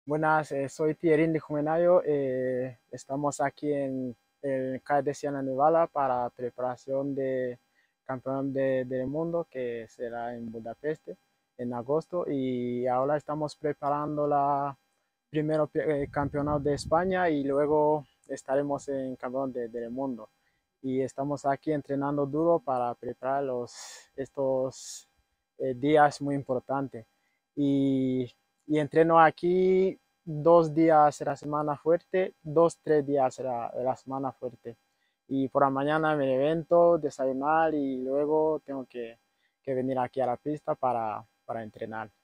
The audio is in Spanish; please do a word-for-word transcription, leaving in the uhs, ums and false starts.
Buenas, eh, soy Thierry de Jumenayo. Eh, estamos aquí en el C A E de Sierra Nevada para preparación de campeón de- del mundo que será en Budapest en agosto y ahora estamos preparando la primero eh, campeonato de España y luego estaremos en campeón de- del mundo. Y estamos aquí entrenando duro para preparar los, estos eh, días muy importantes. Y, y entreno aquí dos días de la semana fuerte, dos, tres días de la, de la semana fuerte. Y por la mañana me evento, desayunar y luego tengo que, que venir aquí a la pista para, para entrenar.